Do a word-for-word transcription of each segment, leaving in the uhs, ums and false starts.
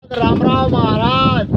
रामराव महाराज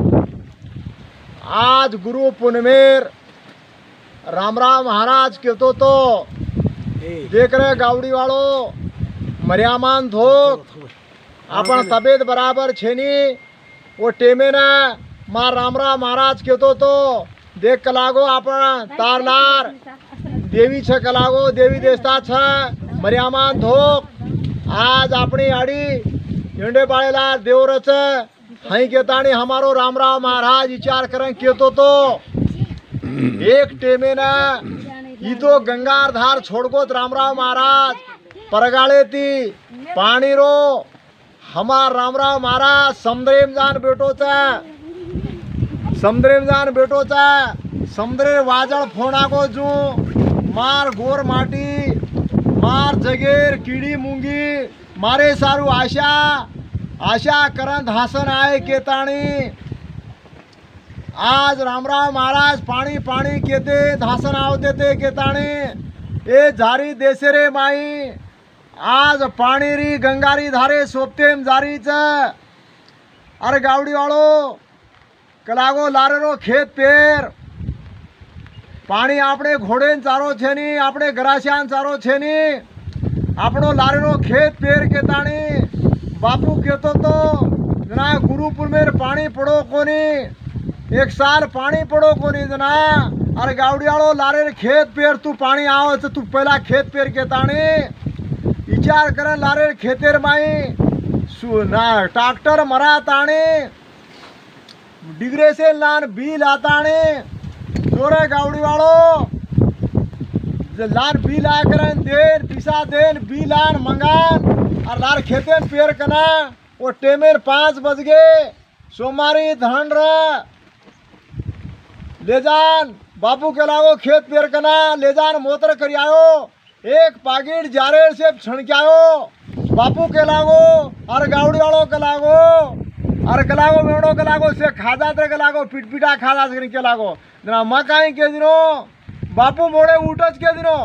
आज गुरु पुनमेर रामराव महाराज कहतो तो देख रहे गावड़ी वालो मर्यामान थोक अपन तबीयत बराबर छेनी वो टेमे ना मार रामराव महाराज कहतो तो देख कलागो अपन तारलार देवी छ कलागो देवी देवता छ मर्यामान थोक आज अपनी आड़ी इंडे पाड़ेला देवरच हई केतानी हमारो रामराव महाराज विचार करें कहतो तो एक टेमे ना ई तो गंगार धार छोड़गोत रामराव महाराज परगाड़े थी पानी रो हमार रामराव महाराज समुद्रेम जान बेटो चा समुद्रेम जान बेटो चा समुद्रे वाजड़ फोना को जू मार गोर माटी मार जगेर कीड़ी मूंगी मारे सारू आशा आशा करंत हासन आए केताणी आज रामराव महाराज पानी पानी केते धासन आवते थे केताणी ए झारी देसे रे माई आज पानी री गंगारी धारे सोपतेम जारी च अरे गावड़ी वालो कलागो लारे रो खेत पेर पानी आपणे घोड़े चारो छे नी आपणे गरासियान चारो छे नी आपणो लारेरो खेत पेर केताणी बापू कहतो तो जना गुरुपुर में पानी पड़ो कोनी एक साल पानी पड़ो कोनी जना अरे गावड़ी वालो लारे खेत पेर तू पानी आओ तो तू पहला खेत पेर केताणी विचार कर लारे खेतेर माई ना ट्रैक्टर मरा ताणी डिग्रे से लान बी लाताणी जोरे गावड़ी वालो लान बी ला करन देन पिसा देन बी लान मंगान और लार खेते पेर कना वो टेमेर पाँच बज गए सोमारी धन रहा ले जान बापू के लागो खेत पेर कना ले जान मोतर करियायो एक पागिट जारे से छणक्यायो बापू के लागो और गावड़ी वालों के लागो और कलागो मेड़ो के लागो से खादा तर के लागो पिट पिटा खादा के लागो जना मकाई के दिनो बापू मोड़े उठच के दिनो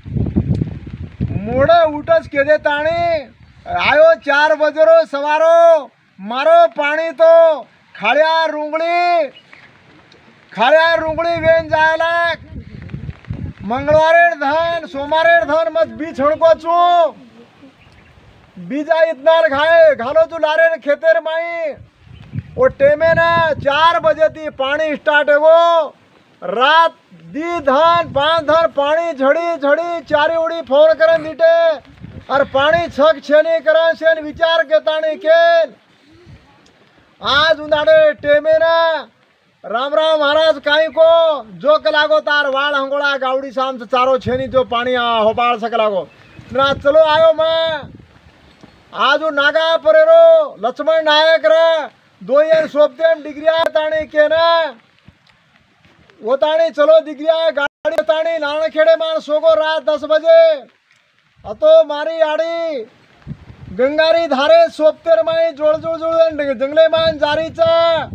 मोड़े उठच के दे ताणी आयो चार बजरो सवारो मारो पानी तो खाड़िया रुंगड़ी खाड़िया रुंगड़ी वेन जायला मंगलवारे धन सोमवारे धन मत बी छणको चू बीजा इतना खाए घालो तू लारे खेतेर माई वो टेमे ना चार बजे थी पानी स्टार्ट है वो रात दी धन पांच धन पानी झड़ी झड़ी चारी उड़ी फोन करन दीटे और पानी छक छेनी करन सेन विचार के ताणी केन आज उन्हाड़े टेमे ना रामराव महाराज काई को जो कलागो तार वाल हंगोड़ा गावड़ी शाम से चारो छेनी जो पानी होपाड़ सकलागो ना चलो आयो मैं आज नागा परेरो लक्ष्मण नायक रे दो ये सोपतेम डिग्रिया ताणी के ना वो ताणी चलो डिग्रिया गाड़ी ताणी नान खेड़े मान सोगो रात दस बजे अतो मारी आड़ी गंगारी धारे सोपतेर माई जोड़ जोड़ जोड़ जंगले मान जारी चा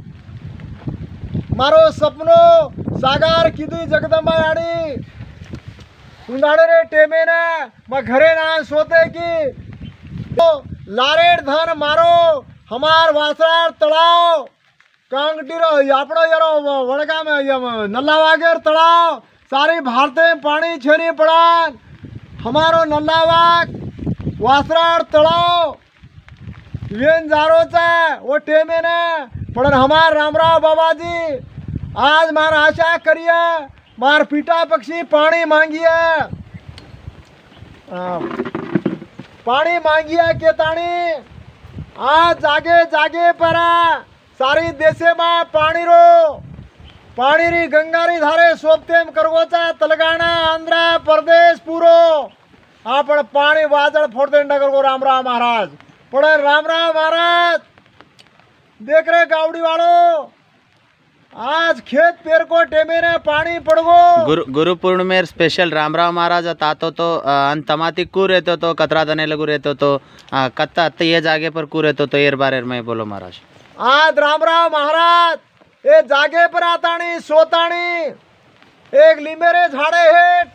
मारो सपनो सागार कीधी जगदम्बा आड़ी उंडाड़े रे टेमे ना मैं घरे ना सोते की तो लारेर धन मारो हमार वासरार तलाव कांगटीरो आपड़ो यारो वड़का में नल्लावागेर तलाव सारी भारते पानी छेनी पड़ान हमारो नल्लावाग वासरार तलाव वेन जारो चा वो टेमे ना पड़न हमार रामराव बाबा जी आज मार आशा करिए मार पीटा पक्षी पानी मांगिए पानी मांगिया के ताणी आज जागे जागे परा सारी देशे में पानी रो पानी री गंगारी धारे सोपतेम करगोचा तेलंगाना आंध्र प्रदेश पूरो आपण पानी वाजड़ फोड़ते करगो रामराव महाराज पड़े रामराव महाराज देख रहे गावड़ी वालो आज खेत पेर को टेमे ने पानी पड़गो गुरु गुरु पूर्णिमेर स्पेशल रामराव महाराज तातो तो अंतमाती कू रहते तो कतरा दने लगू रहते तो कत्ता ये जागे पर कू रहते तो एर बारे में बोलो महाराज आज रामराव महाराज ए जागे पर आतानी सोतानी एक लिमेरे झाड़े हेट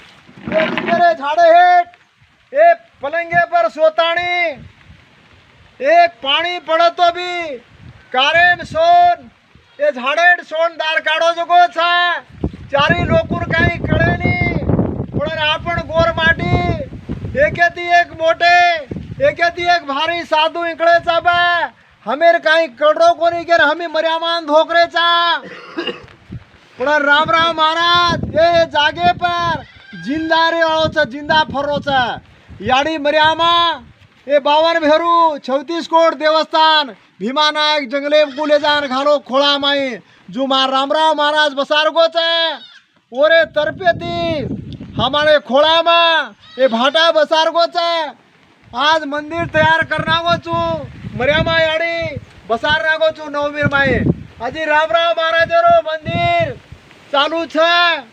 एक लिमेरे झाड़े हेट ए पलंगे पर सोतानी एक पाणी पडत तो बी कारेम सोन એ ઝાડેડ સોનદાર કાઢો જગો છે ચારી લોકોર કાંઈ કળે ની પણ આપણ ગોર માટી એકેથી એક મોટે એકેથી એક ભારી સાધુ નીકળે છે બા હમેર કાંઈ કડરો કોની કે હમી મર્યામાન ધોકરે છે પણ રામ રામ મહારાજ એ જાગે પર जिंदा रे वाळो છે जिंदा ફરો છે યાડી મર્યામાં એ બાવન ભેરુ છવ્વીસ કોટ દેવસ્થાન भीमानायक जंगले कुले जान घालो खोळा माई जो मार रामराव महाराज बसार गो छे ओरे तरपेती हमारे खोळा मा ए भाटा बसार गो छे आज मंदिर तैयार करना गो छु मर्यामा याडी बसार रागो छु नवमीर माई अजी रामराव महाराज रो मंदिर चालू छे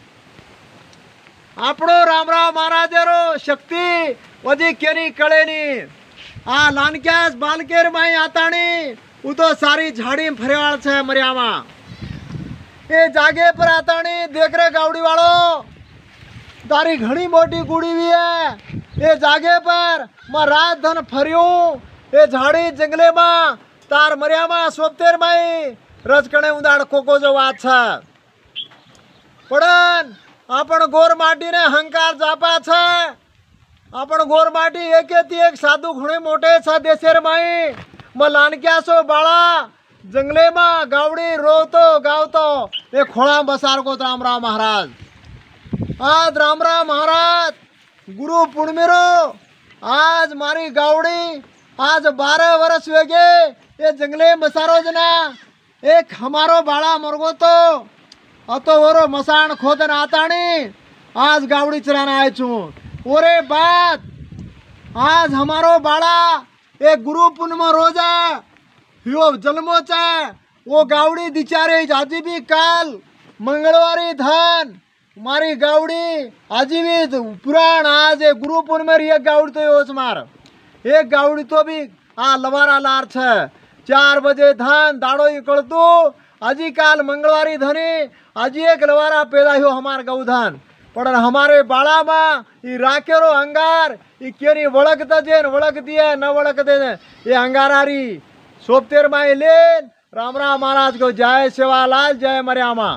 आपणो रामराव महाराज रो शक्ति वजी केरी कळेनी आ लानक्यास बालकेर माई आताणी उ तो सारी झाड़ी फरेवाल छे मर्यामा ए जागे पर आताणी देख रे गावड़ी वालो तारी घणी मोटी गुड़ी भी है ए जागे पर मैं रात धन फरियो ए झाड़ी जंगले में तार मर्यामा सोपतेर माई रजकणे उदाड़ कोको जो वात छे पण आपण गोर माटी ने हंकार जापा छे आपण गोर माटी एकेती एक साधु घणे मोटे छे देशेर माई म लानक्या सो बाळा जंगले में गावड़ी रोतो गावतो ए खोळा बसार को रामराव महाराज आज रामराव महाराज गुरु पूर्णिमेरो आज मारी गावड़ी आज बारह वर्ष वेगे ये जंगले बसारो जना एक हमारो बाळा मरगो तो अतो वरो मसान खोदन आताणी आज गावड़ी चराना आय छू ओरे बात आज हमारो बाळा एक गुरु पूर्णिमा रोजा यो जन्मो चा वो गावड़ी दिचारे आजी भी काल मंगलवारी धन मारी गावड़ी आजी भी पुराण आज एक गुरु पूर्णिमा एक गावड़ी तो योच मार एक गावड़ी तो भी आ लवारा लार छे चार बजे धन दाड़ो इकड़तू आजी काल मंगलवारी धनी आजी एक लवारा पैदा हो हमार गौधन पण हमारे बाळा में ई राकेरो अंगार ई केरी वळख दजे वळख दिए न वळख दे ये अंगारारी सोपतेर माई लेन रामराव महाराज को जय सेवालाल जय मर्यामा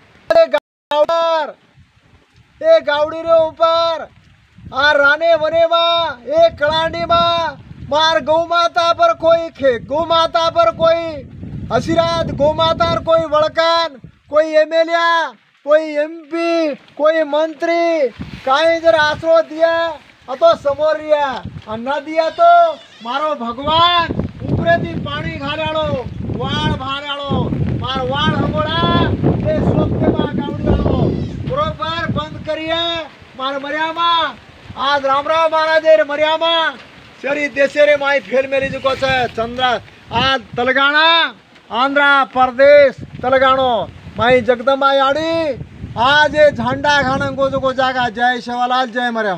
गावड़ ए गावड़ी रे ऊपर आ राने वने में एक कलांडी में मार गौ माता पर कोई खे गौ माता पर कोई आशीर्वाद गौ माता पर कोई वळकन कोई एमएलए कोई एमपी कोई मंत्री कहीं जर आसरो दिया तो समोर रिया न दिया तो मारो भगवान ऊपरे थी पानी घालाड़ो वाड़ भाराड़ो मार वाड़ हमोड़ा ए सोपते मा गावड़ी वालो बरोबर बंद करिए मार मर्यामा आज रामराव महाराज रे मर्यामा शरी देशे रे माई फेल मेरी जुको छे चंद्र आज तेलंगाना आंध्र प्रदेश तेलंगानो माई जगदम्बा याड़ी आज ये झंडा खाना को को जागा जय सेवालाल जय मर्याम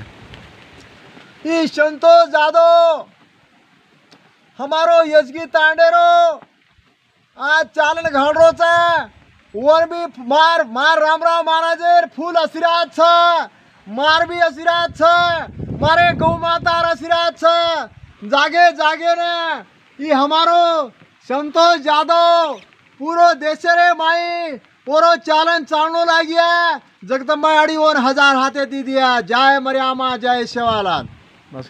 ई संतोष जादव हमारो यजगी तांडेरो आज चालन घाड़ो छे और भी मार मार रामराव महाराज फूल आशीर्वाद छे मार भी आशीर्वाद छे मारे गौ माता आशीर्वाद छे जागे जागे ने ई हमारो संतोष जादव पूरो देश रे माई पूरो चालन चालनो लागिया जगदम्बा आड़ी और हजार हाथे दी दिया जय मर्यामा जय सेवालाल।